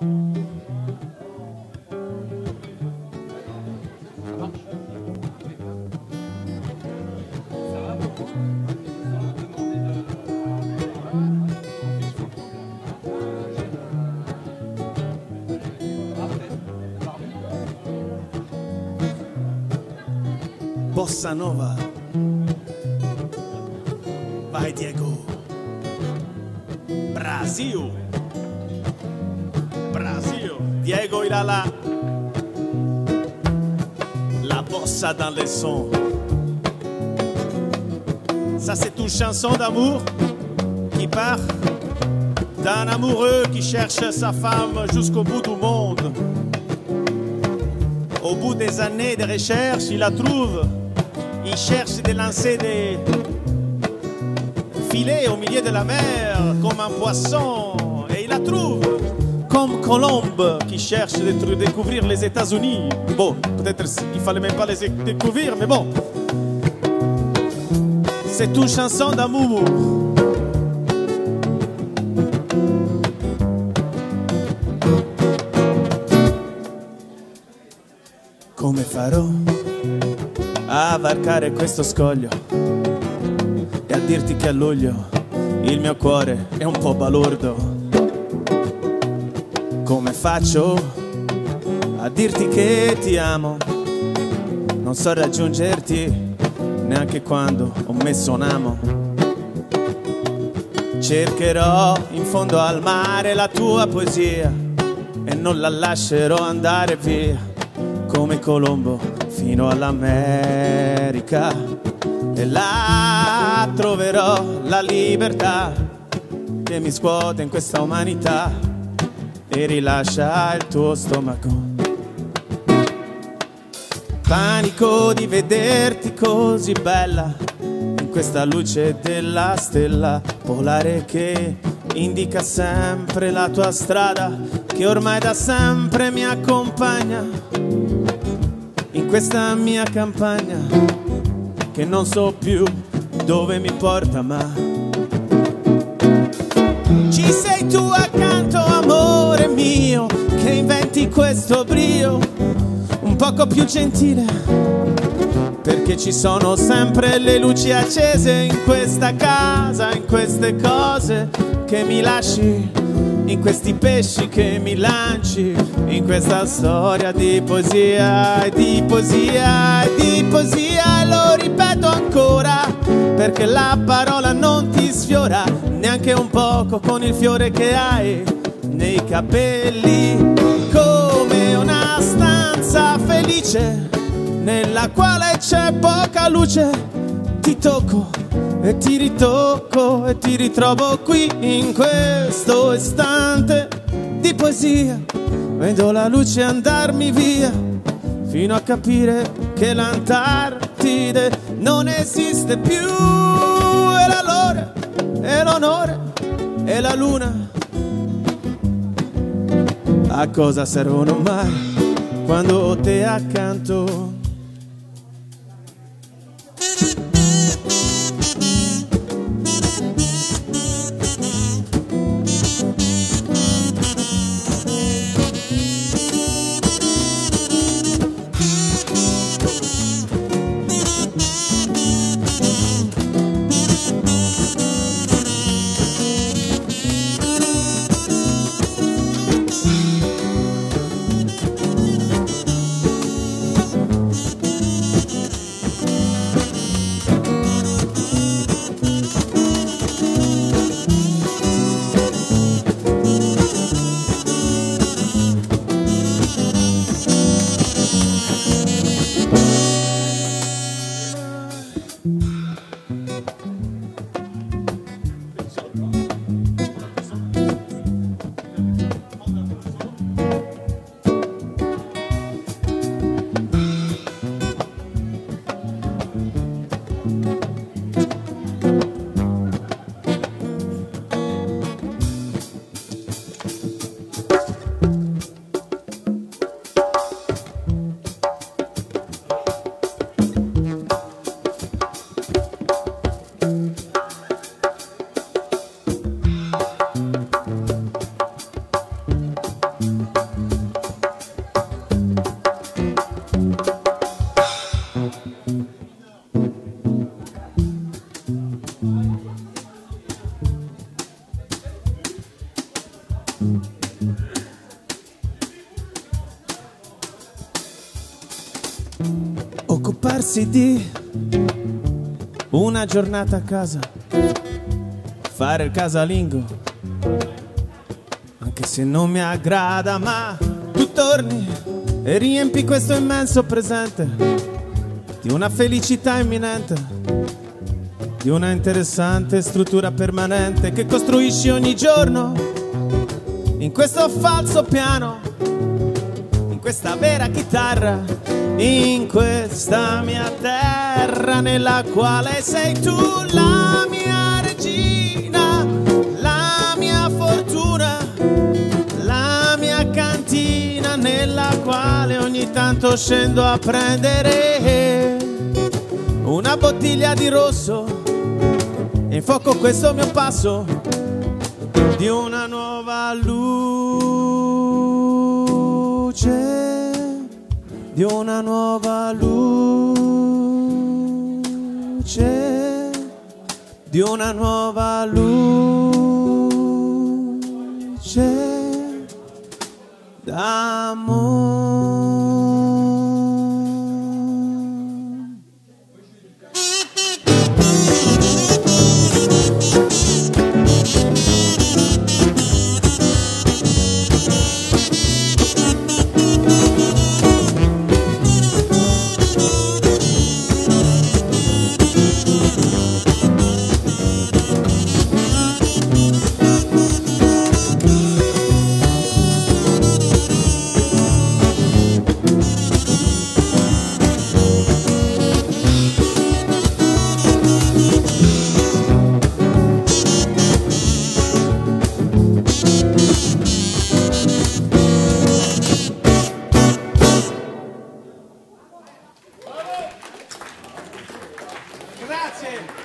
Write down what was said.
Bossa Nova. Vai Diego. Brasil. Brasil. Diego, il a la bossa dans les sons. Ça c'est une chanson d'amour qui part d'un amoureux qui cherche sa femme jusqu'au bout du monde. Au bout des années de recherche, il la trouve. Il cherche de lancer des filets au milieu de la mer comme un poisson et il la trouve comme Colombe qui cherche de découvrir les États-Unis. Bon, peut-être il fallait même pas les découvrir, mais bon. C'est une chanson d'amour. Come farò a varcare questo scoglio e a dirti che a luglio il mio cuore è un po' balordo? Come faccio a dirti che ti amo? Non so raggiungerti neanche quando ho messo un amo. Cercherò in fondo al mare la tua poesia e non la lascerò andare via come Colombo fino all'America, e là troverò la libertà che mi scuote in questa umanità e rilascia il tuo stomaco. Panico di vederti così bella in questa luce della stella polare che indica sempre la tua strada, che ormai da sempre mi accompagna in questa mia campagna che non so più dove mi porta, ma ci sei tu accanto, amore mio, che inventi questo brio un poco più gentile, perché ci sono sempre le luci accese in questa casa, in queste cose che mi lasci, in questi pesci che mi lanci, in questa storia di poesia e di poesia e di poesia. E lo ripeto ancora perché la parola non ti sfiora neanche un poco con il fiore che hai nei capelli, come una stanza felice nella quale c'è poca luce. Ti tocco e ti ritocco e ti ritrovo qui in questo istante di poesia. Vedo la luce andarmi via fino a capire che l'Antartide non esiste più, e l'allore e l'onore e la luna a cosa servono mai quando ho te accanto? godersi di una giornata a casa, fare il casalingo, anche se non mi aggrada, ma tu torni e riempi questo immenso presente di una felicità imminente, di una interessante struttura permanente che costruisci ogni giorno in questo falso piano, in questa vera chitarra, in questa mia terra nella quale sei tu la mia regina, la mia fortuna, la mia cantina nella quale ogni tanto scendo a prendere una bottiglia di rosso e infuoco questo mio passo di una nuova luce, di una nuova luce, di una nuova luce d'amore. Grazie.